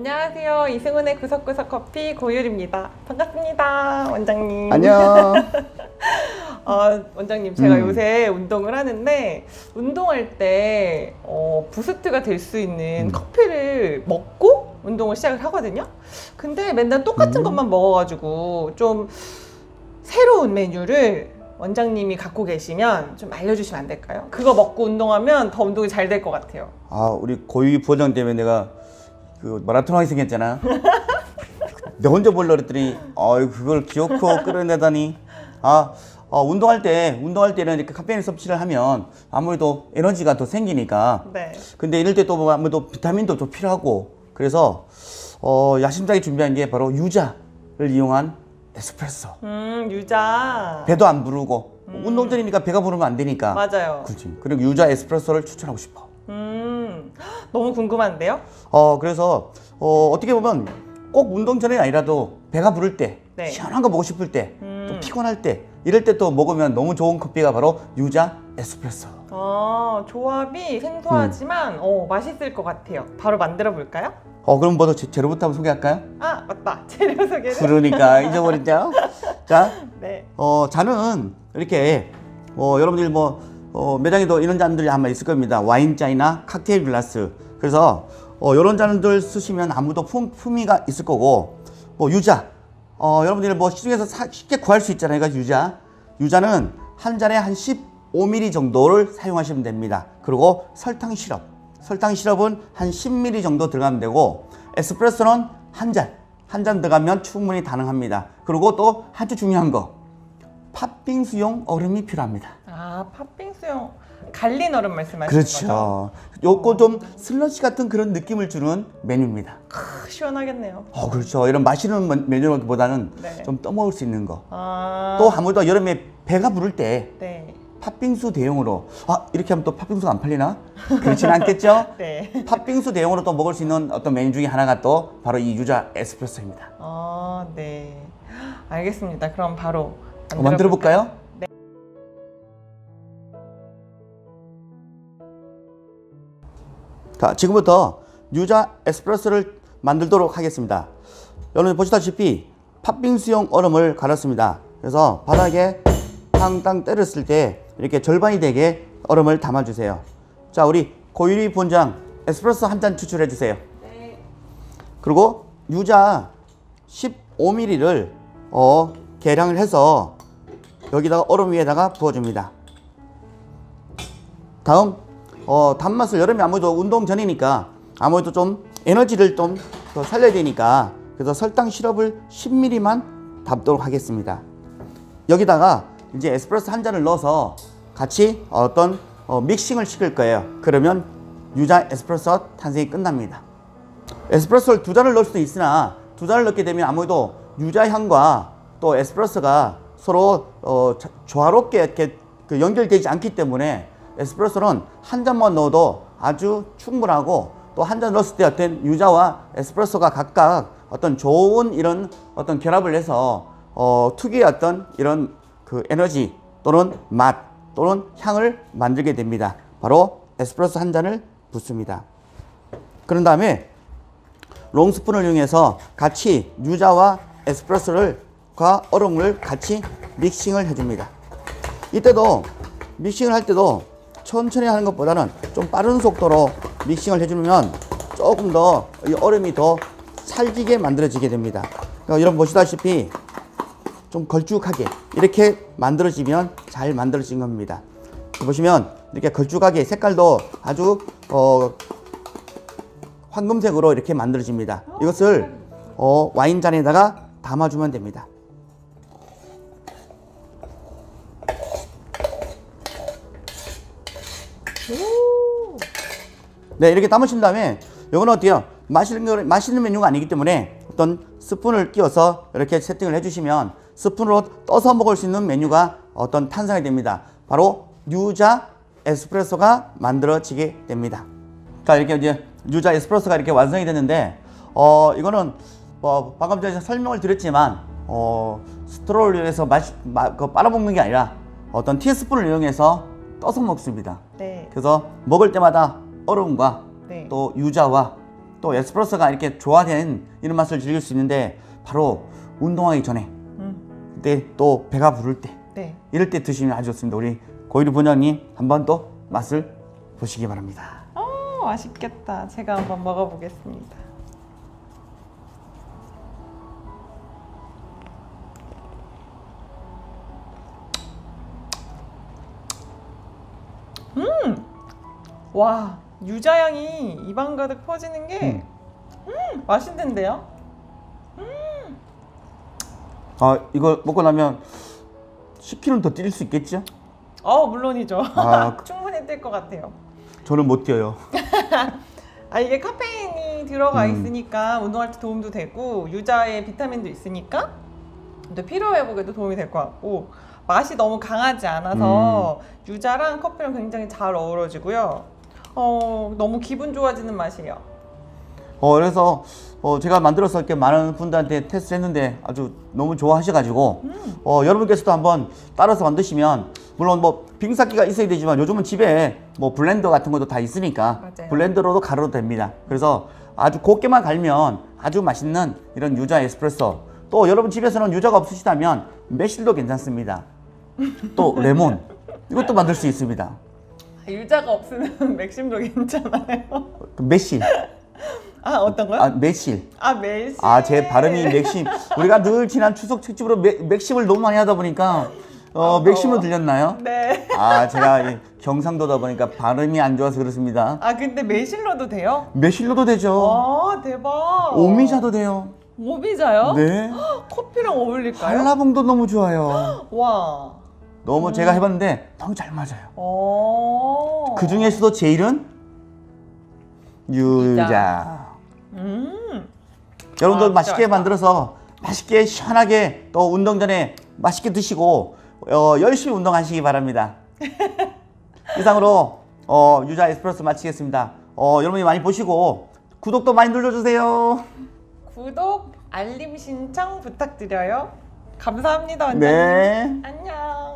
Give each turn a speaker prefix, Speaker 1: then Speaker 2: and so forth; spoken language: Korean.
Speaker 1: 안녕하세요. 이승훈의 구석구석 커피 고율입니다. 반갑습니다, 원장님.
Speaker 2: 안녕.
Speaker 1: 원장님, 제가 요새 운동을 하는데 운동할 때 부스트가 될 수 있는 커피를 먹고 운동을 시작을 하거든요. 근데 맨날 똑같은 것만 먹어가지고 좀 새로운 메뉴를 원장님이 갖고 계시면 좀 알려주시면 안 될까요? 그거 먹고 운동하면 더 운동이 잘 될 것 같아요.
Speaker 2: 우리 고위 부원장 때문에 내가 그 마라톤 하게 생겼잖아. 내가 혼자 보려고 그랬더니 그걸 기어코 끌어내다니. 운동할 때는 이렇게 카페인 섭취를 하면 아무래도 에너지가 더 생기니까.
Speaker 1: 네.
Speaker 2: 근데 이럴 때 또 아무래도 비타민도 좀 필요하고, 그래서 야심차게 준비한 게 바로 유자를 이용한 에스프레소.
Speaker 1: 유자.
Speaker 2: 배도 안 부르고 운동 전이니까 배가 부르면 안 되니까.
Speaker 1: 맞아요.
Speaker 2: 그렇지. 그리고 유자 에스프레소를 추천하고 싶어.
Speaker 1: 너무 궁금한데요?
Speaker 2: 그래서 어떻게 보면 꼭 운동 전이 아니라도 배가 부를 때,
Speaker 1: 네.
Speaker 2: 시원한 거 먹고 싶을 때, 또 피곤할 때, 이럴 때 또 먹으면 너무 좋은 커피가 바로 유자 에스프레소.
Speaker 1: 조합이 생소하지만 맛있을 것 같아요. 바로 만들어 볼까요?
Speaker 2: 그럼 먼저 재료부터 한번 소개할까요?
Speaker 1: 맞다. 재료 소개를.
Speaker 2: 그러니까 잊어버렸죠? 자,
Speaker 1: 네.
Speaker 2: 잔은 이렇게 여러분들 매장에도 이런 잔들이 아마 있을 겁니다. 와인잔이나 칵테일 글라스. 그래서 이런 잔들 쓰시면 아무도 품위가 있을 거고, 유자. 여러분들 시중에서 쉽게 구할 수 있잖아요. 그러니까 유자는 한 잔에 한 15ml 정도를 사용하시면 됩니다. 그리고 설탕 시럽은 한 10ml 정도 들어가면 되고, 에스프레소는 한 잔 들어가면 충분히 가능합니다. 그리고 또 아주 중요한 거, 팥빙수용 얼음이 필요합니다.
Speaker 1: 팥빙수용 갈린 얼음 말씀하시는
Speaker 2: 그렇죠.
Speaker 1: 거죠?
Speaker 2: 요거 좀 슬러시 같은 그런 느낌을 주는 메뉴입니다.
Speaker 1: 시원하겠네요.
Speaker 2: 그렇죠. 이런 마시는 메뉴보다는
Speaker 1: 네.
Speaker 2: 좀 떠먹을 수 있는 거.
Speaker 1: 또
Speaker 2: 아무래도 여름에 배가 부를 때
Speaker 1: 네.
Speaker 2: 팥빙수 대용으로 이렇게 하면 또 팥빙수가 안 팔리나? 그렇지는 않겠죠?
Speaker 1: 네.
Speaker 2: 팥빙수 대용으로 또 먹을 수 있는 어떤 메뉴 중에 하나가 또 바로 이 유자 에스프레소입니다.
Speaker 1: 네. 알겠습니다. 그럼 바로
Speaker 2: 만들어 볼까요?
Speaker 1: 네.
Speaker 2: 자, 지금부터 유자 에스프레소를 만들도록 하겠습니다. 여러분 보시다시피 팥빙수용 얼음을 갈았습니다. 그래서 바닥에 땅땅 때렸을 때 이렇게 절반이 되게 얼음을 담아주세요. 자, 우리 고유리 본장 에스프레소 한 잔 추출해 주세요.
Speaker 1: 네.
Speaker 2: 그리고 유자 15ml를 계량을 해서 여기다가 얼음 위에다가 부어줍니다. 다음 단맛을, 여름에 아무래도 운동 전이니까 아무래도 좀 에너지를 좀 더 살려야 되니까, 그래서 설탕 시럽을 10ml만 담도록 하겠습니다. 여기다가 이제 에스프레소 한 잔을 넣어서 같이 믹싱을 시킬 거예요. 그러면 유자 에스프레소 탄생이 끝납니다. 에스프레소를 2잔을 넣을 수도 있으나 2잔을 넣게 되면 아무래도 유자 향과 또 에스프레소가 서로 조화롭게 이렇게 연결되지 않기 때문에 에스프레소는 한 잔만 넣어도 아주 충분하고, 또 한 잔 넣었을 때 어떤 유자와 에스프레소가 각각 어떤 좋은 이런 어떤 결합을 해서 특유의 어떤 이런 그 에너지 또는 맛 또는 향을 만들게 됩니다. 바로 에스프레소 한 잔을 붓습니다. 그런 다음에 롱스푼을 이용해서 같이 유자와 에스프레소과 얼음을 같이 믹싱을 해줍니다. 이때도 믹싱을 할 때도 천천히 하는 것보다는 좀 빠른 속도로 믹싱을 해주면 조금 더 이 얼음이 더 찰지게 만들어지게 됩니다. 그러니까 여러분 보시다시피 좀 걸쭉하게 이렇게 만들어지면 잘 만들어진 겁니다. 보시면 이렇게 걸쭉하게 색깔도 아주 황금색으로 이렇게 만들어집니다. 이것을 와인잔에다가 담아주면 됩니다. 네, 이렇게 담으신 다음에 이거는 어때요? 마시는 메뉴가 아니기 때문에 어떤 스푼을 끼워서 이렇게 세팅을 해주시면 스푼으로 떠서 먹을 수 있는 메뉴가 탄생이 됩니다. 바로 유자 에스프레소가 만들어지게 됩니다. 자, 이렇게 이제 유자 에스프레소가 이렇게 완성이 됐는데, 이거는 방금 전에 설명을 드렸지만 스트로를 이용해서 빨아먹는 게 아니라 어떤 티스푼을 이용해서 떠서 먹습니다.
Speaker 1: 네.
Speaker 2: 그래서 먹을 때마다 얼음과
Speaker 1: 네.
Speaker 2: 또 유자와 또 에스프레소가 이렇게 조화된 이런 맛을 즐길 수 있는데 바로 운동하기 전에 그때 또 배가 부를 때
Speaker 1: 네.
Speaker 2: 이럴 때 드시면 아주 좋습니다. 우리 고유리 본장님 한번 또 맛을 보시기 바랍니다.
Speaker 1: 맛있겠다. 제가 한번 먹어보겠습니다. 와, 유자향이 입안 가득 퍼지는 게 맛있는데요?
Speaker 2: 아, 이거 먹고 나면 10kg 더 뛸 수 있겠죠?
Speaker 1: 물론이죠.
Speaker 2: 아,
Speaker 1: 충분히 뛸 것 같아요.
Speaker 2: 저는 못 뛰어요.
Speaker 1: 이게 카페인이 들어가 있으니까 운동할 때 도움도 되고 유자에 비타민도 있으니까 또 피로 회복에도 도움이 될 것 같고 맛이 너무 강하지 않아서 유자랑 커피랑 굉장히 잘 어우러지고요. 너무 기분 좋아지는 맛이에요.
Speaker 2: 그래서 제가 만들어서 이렇게 많은 분들한테 테스트 했는데 아주 너무 좋아하셔가지고 여러분께서도 한번 따라서 만드시면 물론 뭐 빙삭기가 있어야 되지만 요즘은 집에 뭐 블렌더 같은 것도 다 있으니까
Speaker 1: 맞아요.
Speaker 2: 블렌더로도 갈아도 됩니다. 그래서 아주 곱게만 갈면 아주 맛있는 이런 유자 에스프레소, 또 여러분 집에서는 유자가 없으시다면 매실도 괜찮습니다. 또 레몬 이것도 만들 수 있습니다.
Speaker 1: 유자가 없으면 맥심도 괜찮아요.
Speaker 2: 매실.
Speaker 1: 어떤 거요?
Speaker 2: 매실.
Speaker 1: 매실.
Speaker 2: 제 발음이 맥심. 우리가 늘 지난 추석 특집으로 맥심을 너무 많이 하다 보니까 맥심으로 들렸나요?
Speaker 1: 네.
Speaker 2: 제가 이 경상도다 보니까 발음이 안 좋아서 그렇습니다.
Speaker 1: 근데 매실로도 돼요?
Speaker 2: 매실로도 되죠.
Speaker 1: 대박.
Speaker 2: 오미자도 돼요.
Speaker 1: 오미자요?
Speaker 2: 네.
Speaker 1: 커피랑 어울릴까요?
Speaker 2: 한라봉도 너무 좋아요.
Speaker 1: 와.
Speaker 2: 너무 제가 해봤는데 너무 잘 맞아요. 그 중에서도 제일은 유자. 여러분들
Speaker 1: 진짜
Speaker 2: 맛있게
Speaker 1: 맛있다.
Speaker 2: 만들어서 맛있게 시원하게 또 운동 전에 맛있게 드시고 열심히 운동하시기 바랍니다. 이상으로 유자 에스프레소 마치겠습니다. 여러분이 많이 보시고 구독도 많이 눌러주세요.
Speaker 1: 구독, 알림 신청 부탁드려요. 감사합니다, 원장님.
Speaker 2: 네.
Speaker 1: 안녕.